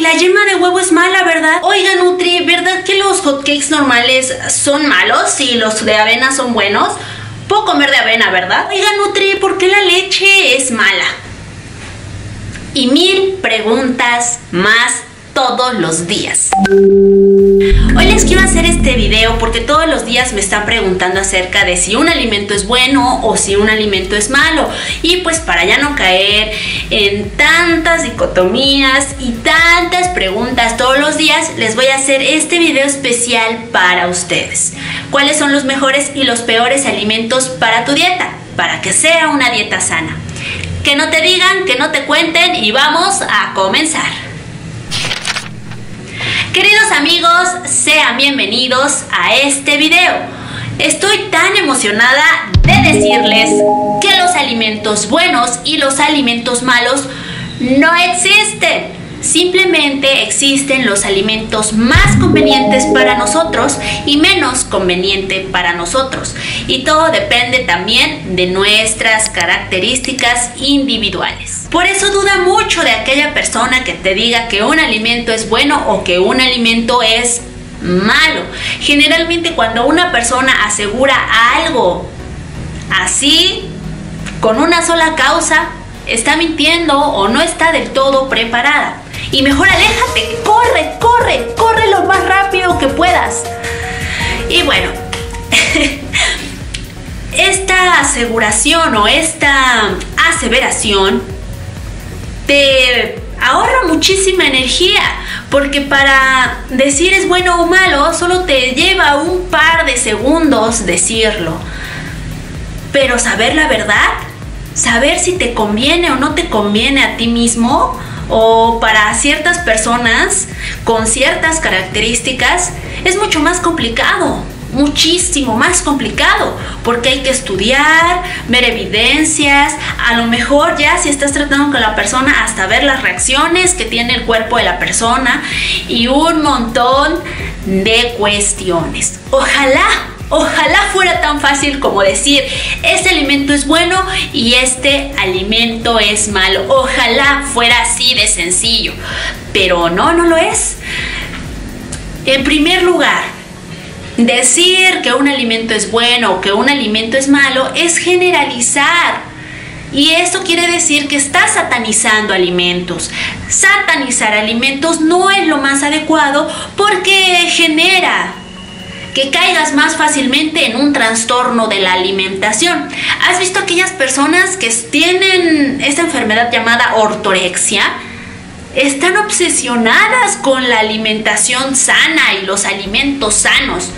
la yema de huevo es mala, ¿verdad? Oiga, Nutri, ¿verdad que los hotcakes normales son malos y los de avena son buenos? Puedo comer de avena, ¿verdad? Oiga, Nutri, ¿por qué la leche es mala? Y 1000 preguntas más todos los días. Hoy les quiero hacer este video porque todos los días me están preguntando acerca de si un alimento es bueno o si un alimento es malo. Y pues para ya no caer en tantas dicotomías y tantas preguntas todos los días, les voy a hacer este video especial para ustedes. ¿Cuáles son los mejores y los peores alimentos para tu dieta? Para que sea una dieta sana. Que no te digan, que no te cuenten y vamos a comenzar. Queridos amigos, sean bienvenidos a este video. Estoy tan emocionada de decirles que los alimentos buenos y los alimentos malos no existen. Simplemente existen los alimentos más convenientes para nosotros y menos conveniente para nosotros. Y todo depende también de nuestras características individuales. Por eso duda mucho de aquella persona que te diga que un alimento es bueno o que un alimento es malo. Generalmente cuando una persona asegura algo así, con una sola causa, está mintiendo o no está del todo preparada. Y mejor aléjate, corre lo más rápido que puedas. Y bueno, esta aseguración o esta aseveración te ahorra muchísima energía, porque para decir es bueno o malo solo te lleva un par de segundos decirlo. Pero saber la verdad, saber si te conviene o no te conviene a ti mismo o para ciertas personas con ciertas características, es mucho más complicado, muchísimo más complicado, porque hay que estudiar, ver evidencias, a lo mejor ya si estás tratando con la persona hasta ver las reacciones que tiene el cuerpo de la persona y un montón de cuestiones. Ojalá fuera tan fácil como decir este alimento es bueno y este alimento es malo. Ojalá fuera así de sencillo, pero no lo es. En primer lugar, decir que un alimento es bueno o que un alimento es malo es generalizar. Y esto quiere decir que estás satanizando alimentos. Satanizar alimentos no es lo más adecuado porque genera que caigas más fácilmente en un trastorno de la alimentación. ¿Has visto aquellas personas que tienen esta enfermedad llamada ortorexia? Están obsesionadas con la alimentación sana y los alimentos sanos.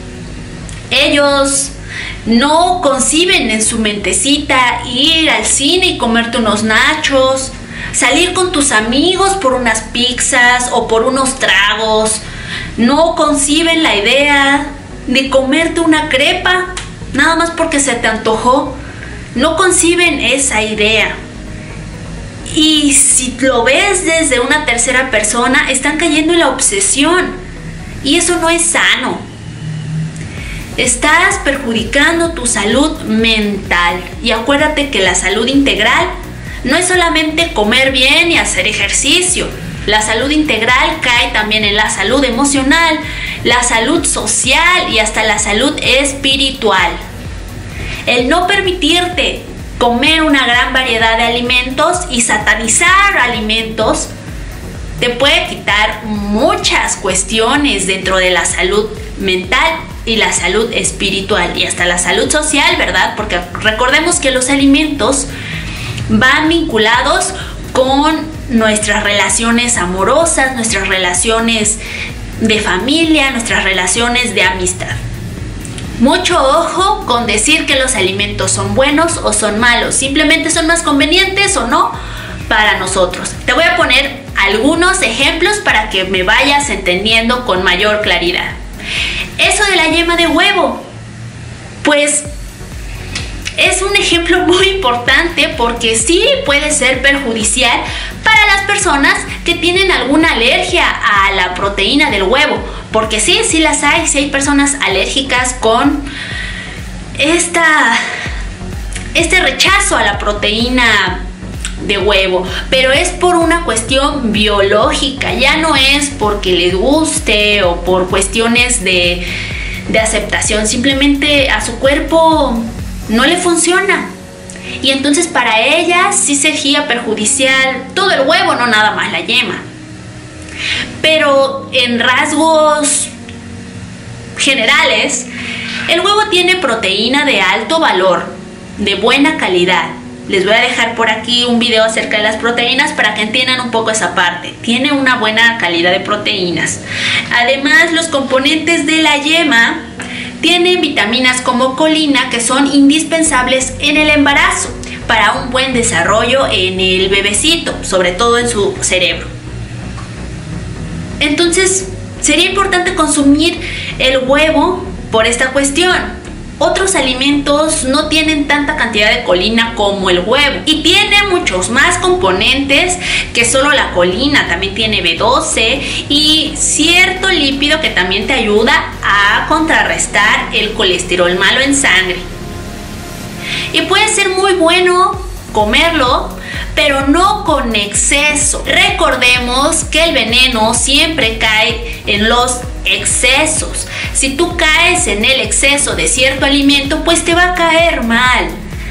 Ellos no conciben en su mentecita ir al cine y comerte unos nachos, salir con tus amigos por unas pizzas o por unos tragos. No conciben la idea de comerte una crepa nada más porque se te antojó. No conciben esa idea. Y si lo ves desde una tercera persona, están cayendo en la obsesión. Y eso no es sano. Estás perjudicando tu salud mental. Y acuérdate que la salud integral no es solamente comer bien y hacer ejercicio. La salud integral cae también en la salud emocional, la salud social y hasta la salud espiritual. El no permitirte comer una gran variedad de alimentos y satanizar alimentos te puede quitar muchas cuestiones dentro de la salud mental y la salud espiritual y hasta la salud social, ¿verdad? Porque recordemos que los alimentos van vinculados con nuestras relaciones amorosas, nuestras relaciones de familia, nuestras relaciones de amistad. Mucho ojo con decir que los alimentos son buenos o son malos, simplemente son más convenientes o no para nosotros. Te voy a poner algunos ejemplos para que me vayas entendiendo con mayor claridad. Eso de la yema de huevo, pues es un ejemplo muy importante porque sí puede ser perjudicial para las personas que tienen alguna alergia a la proteína del huevo. Porque sí las hay, sí hay personas alérgicas con este rechazo a la proteína de huevo, pero es por una cuestión biológica, ya no es porque les guste o por cuestiones de aceptación, simplemente a su cuerpo no le funciona. Y entonces para ella sí sería perjudicial todo el huevo, no nada más la yema. Pero en rasgos generales, el huevo tiene proteína de alto valor, de buena calidad. Les voy a dejar por aquí un video acerca de las proteínas para que entiendan un poco esa parte. Tiene una buena calidad de proteínas. Además, los componentes de la yema tienen vitaminas como colina, que son indispensables en el embarazo para un buen desarrollo en el bebecito, sobre todo en su cerebro. Entonces, sería importante consumir el huevo por esta cuestión. Otros alimentos no tienen tanta cantidad de colina como el huevo y tiene muchos más componentes que solo la colina. También tiene B12 y cierto lípido que también te ayuda a contrarrestar el colesterol malo en sangre. Y puede ser muy bueno comerlo, pero no con exceso. Recordemos que el veneno siempre cae en los excesos. Si tú caes en el exceso de cierto alimento, pues te va a caer mal.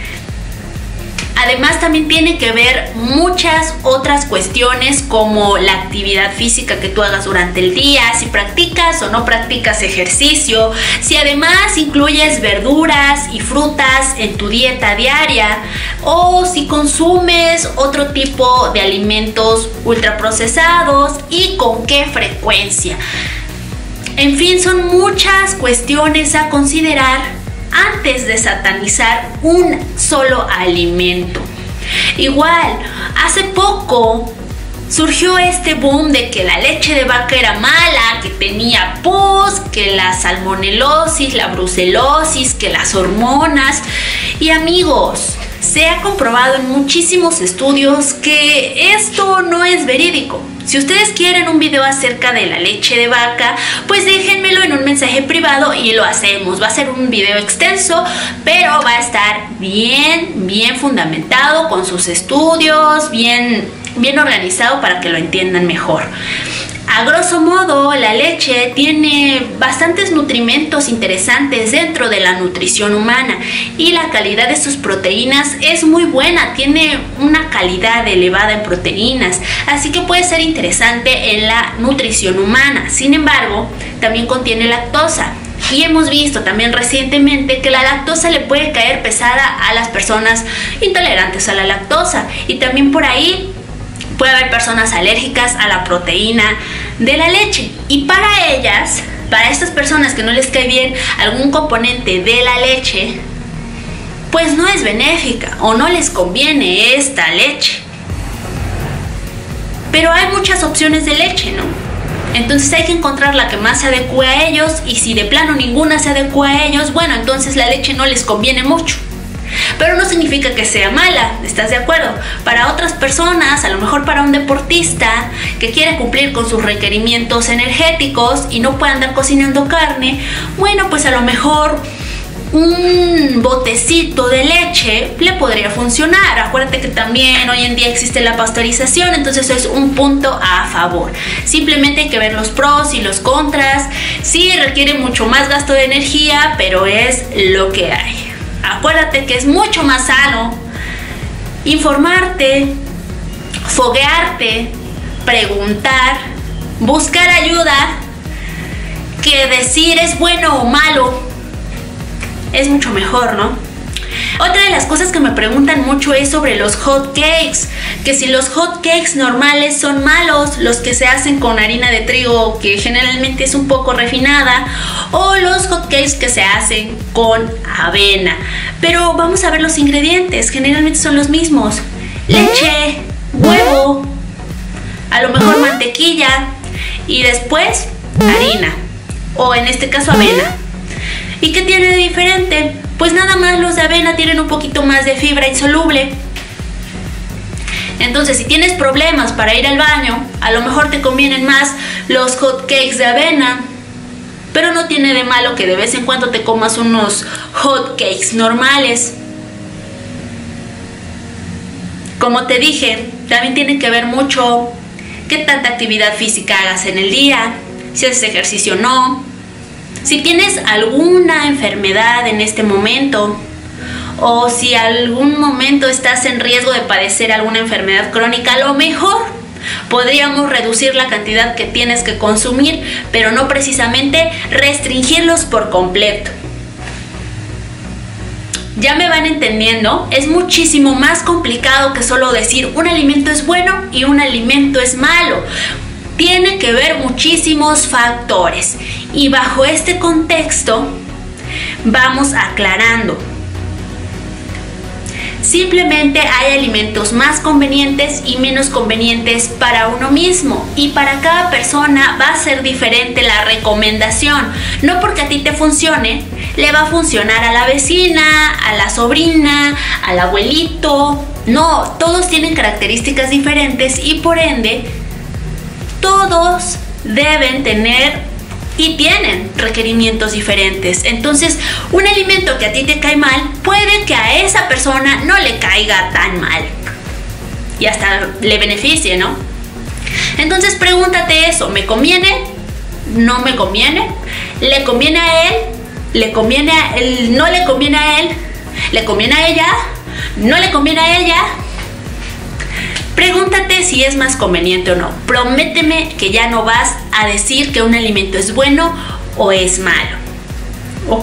Además, también tiene que ver muchas otras cuestiones como la actividad física que tú hagas durante el día, si practicas o no practicas ejercicio, si además incluyes verduras y frutas en tu dieta diaria o si consumes otro tipo de alimentos ultraprocesados y con qué frecuencia. En fin, son muchas cuestiones a considerar antes de satanizar un solo alimento. Igual, hace poco surgió este boom de que la leche de vaca era mala, que tenía pus, que la salmonelosis, la brucelosis, que las hormonas. Y amigos, se ha comprobado en muchísimos estudios que esto no es verídico. Si ustedes quieren un video acerca de la leche de vaca, pues déjenmelo en un mensaje privado y lo hacemos. Va a ser un video extenso, pero va a estar bien fundamentado, con sus estudios, bien organizado para que lo entiendan mejor. A grosso modo, la leche tiene bastantes nutrimentos interesantes dentro de la nutrición humana y la calidad de sus proteínas es muy buena, tiene una calidad elevada en proteínas, así que puede ser interesante en la nutrición humana. Sin embargo, también contiene lactosa. Y hemos visto también recientemente que la lactosa le puede caer pesada a las personas intolerantes a la lactosa, y también por ahí puede haber personas alérgicas a la proteína de la leche. Y para ellas, para estas personas que no les cae bien algún componente de la leche, pues no es benéfica o no les conviene esta leche. Pero hay muchas opciones de leche, ¿no? Entonces hay que encontrar la que más se adecue a ellos, y si de plano ninguna se adecua a ellos, bueno, entonces la leche no les conviene mucho. Pero no significa que sea mala, ¿estás de acuerdo? Para otras personas, a lo mejor para un deportista que quiere cumplir con sus requerimientos energéticos y no puede andar cocinando carne, bueno, pues a lo mejor un botecito de leche le podría funcionar. Acuérdate que también hoy en día existe la pasteurización, entonces es un punto a favor. Simplemente hay que ver los pros y los contras. Sí, requiere mucho más gasto de energía, pero es lo que hay. Acuérdate que es mucho más sano informarte, foguearte, preguntar, buscar ayuda, que decir es bueno o malo. Es mucho mejor, ¿no? Otra de las cosas que me preguntan mucho es sobre los hot cakes, que si los hot cakes normales son malos, los que se hacen con harina de trigo, que generalmente es un poco refinada, o los hot cakes que se hacen con avena. Pero vamos a ver los ingredientes, generalmente son los mismos: leche, huevo, a lo mejor mantequilla y después harina, o en este caso avena. ¿Y qué tiene de diferente? Pues nada más los de avena tienen un poquito más de fibra insoluble. Entonces, si tienes problemas para ir al baño, a lo mejor te convienen más los hot cakes de avena. Pero no tiene de malo que de vez en cuando te comas unos hot cakes normales. Como te dije, también tiene que ver mucho qué tanta actividad física hagas en el día, si haces ejercicio o no, si tienes alguna enfermedad en este momento o si algún momento estás en riesgo de padecer alguna enfermedad crónica. A lo mejor podríamos reducir la cantidad que tienes que consumir, pero no precisamente restringirlos por completo. ¿Ya me van entendiendo? Es muchísimo más complicado que solo decir un alimento es bueno y un alimento es malo. Tiene que ver muchísimos factores. Y bajo este contexto vamos aclarando. Simplemente hay alimentos más convenientes y menos convenientes para uno mismo, y para cada persona va a ser diferente la recomendación. No porque a ti te funcione, le va a funcionar a la vecina, a la sobrina, al abuelito. No, todos tienen características diferentes y por ende todos deben tener y tienen requerimientos diferentes. Entonces, un alimento que a ti te cae mal, puede que a esa persona no le caiga tan mal y hasta le beneficie, ¿no? Entonces pregúntate eso: ¿me conviene? ¿No me conviene? ¿Le conviene a él? ¿Le conviene a él? ¿No le conviene a él? ¿Le conviene a ella? ¿No le conviene a ella? Pregúntate si es más conveniente o no. Prométeme que ya no vas a decir que un alimento es bueno o es malo, ¿ok?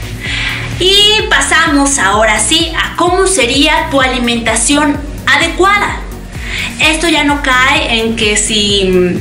Y pasamos ahora sí a cómo sería tu alimentación adecuada. Esto ya no cae en que si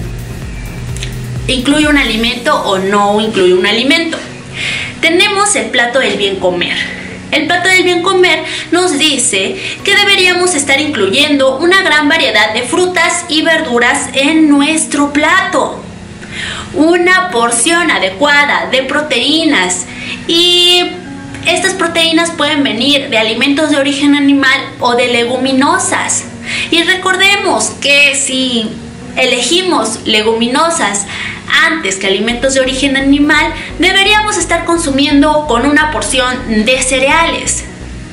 incluye un alimento o no incluye un alimento. Tenemos el plato del bien comer. El plato del bien comer nos dice que deberíamos estar incluyendo una gran variedad de frutas y verduras en nuestro plato, una porción adecuada de proteínas, y estas proteínas pueden venir de alimentos de origen animal o de leguminosas. Y recordemos que si elegimos leguminosas antes que alimentos de origen animal, deberíamos estar consumiendo con una porción de cereales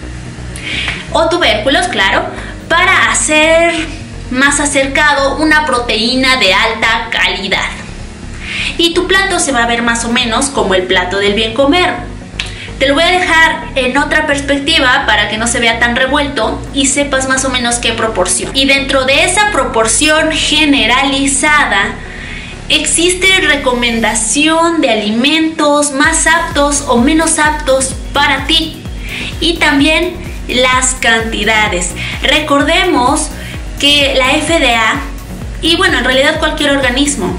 o tubérculos, claro, para hacer más acercado una proteína de alta calidad. Y tu plato se va a ver más o menos como el plato del bien comer. Te lo voy a dejar en otra perspectiva para que no se vea tan revuelto y sepas más o menos qué proporción. Y dentro de esa proporción generalizada existe recomendación de alimentos más aptos o menos aptos para ti, y también las cantidades. Recordemos que la FDA, y bueno, en realidad cualquier organismo,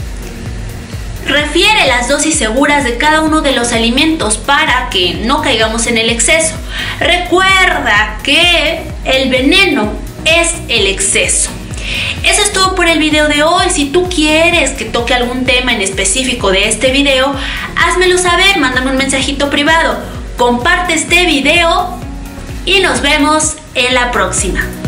refiere las dosis seguras de cada uno de los alimentos para que no caigamos en el exceso. Recuerda que el veneno es el exceso. Eso es todo por el video de hoy. Si tú quieres que toque algún tema en específico de este video, házmelo saber, mándame un mensajito privado, comparte este video y nos vemos en la próxima.